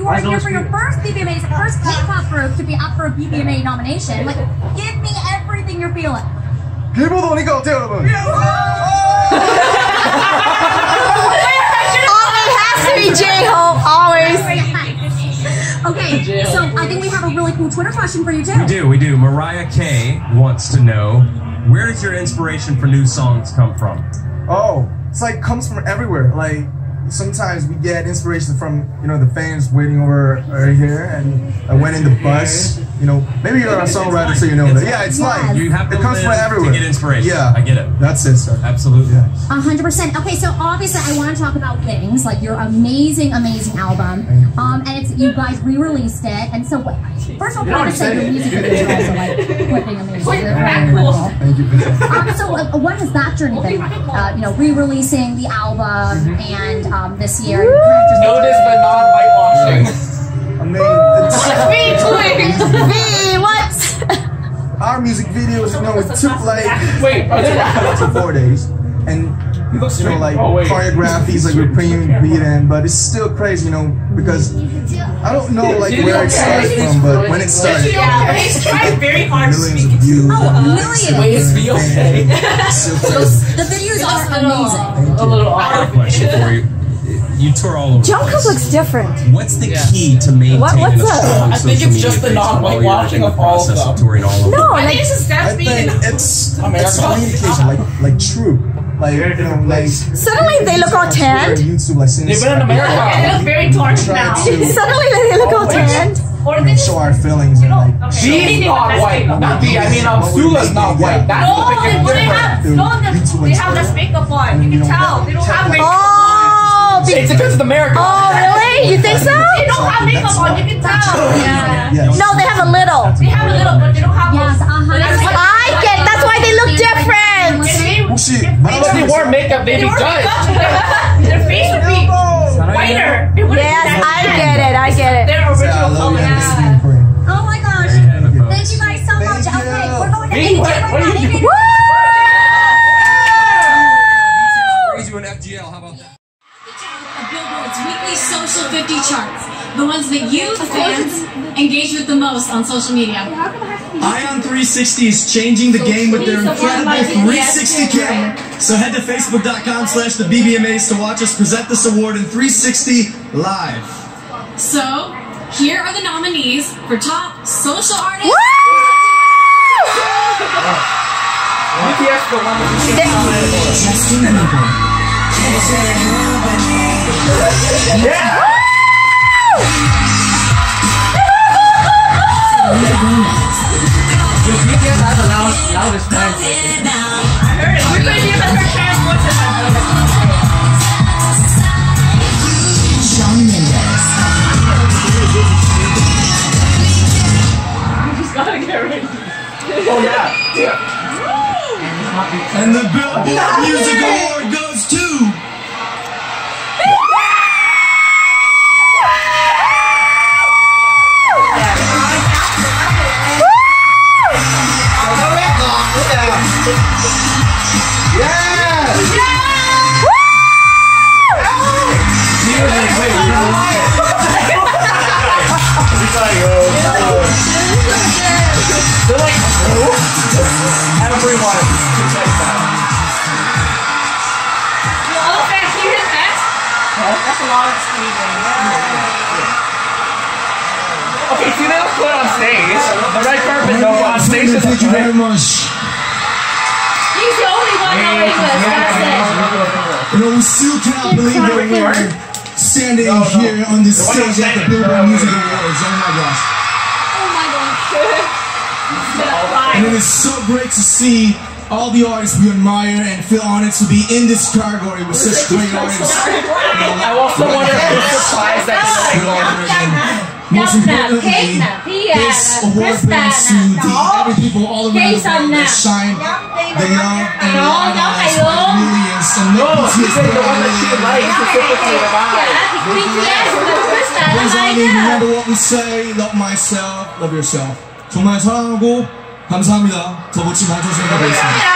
you are here for your first BBMA, first K-pop group to be up for a BBMA nomination. Like, give me everything you're feeling. 길보드 오니까 어때요, 여러분? Always has to be J-Hope, always. Okay, so I think we have a really cool Twitter question for you too. We do. Mariah K wants to know, where does your inspiration for new songs come from? Oh, it's like comes from everywhere. Like sometimes we get inspiration from the fans waiting over here, and I went in the bus. Maybe you're a songwriter, so you know that. Yeah, it's like You have to it comes from everywhere. to get inspiration. Yeah, I get it. That's it, sir. Absolutely. Yeah. 100%. Okay, so obviously I want to talk about Wings, like your amazing, amazing album. And it's you guys re-released it. And so, first of all, can I just say your music videos are also like flipping amazing. Thank you. So what has that journey been like? Re-releasing the album and this year. Notice the non-whitewashing. I mean, V, what? our music videos, it took like Wait, up to 4 days, and like choreographies, like we're putting beat in, but it's still crazy, because I don't know like where it starts from, but when it started, but he's trying very hard to millions speak of views. Millions. Wait, is V okay? The videos are amazing. A little I have a odd. question for you. You tour all over. Jungkook looks different. What's the key to maintaining What's a up? strong I think social it's just media the page while you're non-whitewashing in the of all of process them. touring all over? No, I like, think it's just I that's think being it's communication, like true, like suddenly they look all tanned. YouTube, like They've been in America. they look very torched now. Suddenly they look all tanned. Or they just show our feelings and like. She's not white. Not V. I mean, Sula's not white. That's no, the biggest they difference. they have less makeup on. You can tell they don't have makeup. Oh, It's because it's America. oh, really? You think so? They don't have makeup on. You can tell. Yeah. Yes. No, they have a little. They have a little, but they don't have. Yes, I get. That's why they look different. 혹시 But they wore makeup, they'd be judged. Their face would be whiter. Yes, I get it. I get it. Their I original love color. you. I miss you in Korea. Oh my gosh. Thank you guys so much. Thank Okay, you. we're going to Hey, what are you doing? Raise you an FGL. How about that? Billboard's weekly social 50 charts, the ones that you, the fans, engage with the most on social media. Ion 360 is changing the game with their incredible 360 camera. So head to facebook.com/the BBMAs to watch us present this award in 360 live. So, here are the nominees for top social artist. BTS the one with Justin Bieber. Yeah! Dude, BTS has the loudest fans. I heard it. We're going to use that for transport. Shawn Mendes. Just gotta get ready. Oh yeah. And the Billboard Music Award goes to... They're like, everyone can say that. All the fans, you hear that? That's a lot of screaming. Okay, see, they don't put on stage. The red carpet, though, on stage is Thank you very much. He's the only one knowing this. That's it. We still cannot believe that we're standing here on this stage at the Billboard Music Awards. Oh my gosh. Oh my gosh. And it is so great to see all the artists we admire and feel honored to be in this category with such great artists. I also wonder if you're surprised that Most importantly, this award brings to the every people all around the world that shine the love and love lives by the millions and make BTS the one that she likes specifically about. Please only remember what we say, love myself, love yourself. 정말 사랑하고 감사합니다. 더 멋진 방송 생각하겠습니다.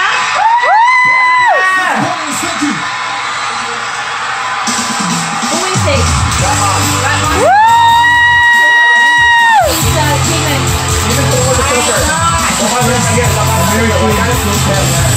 Thank you. Who we think? gotta look at that.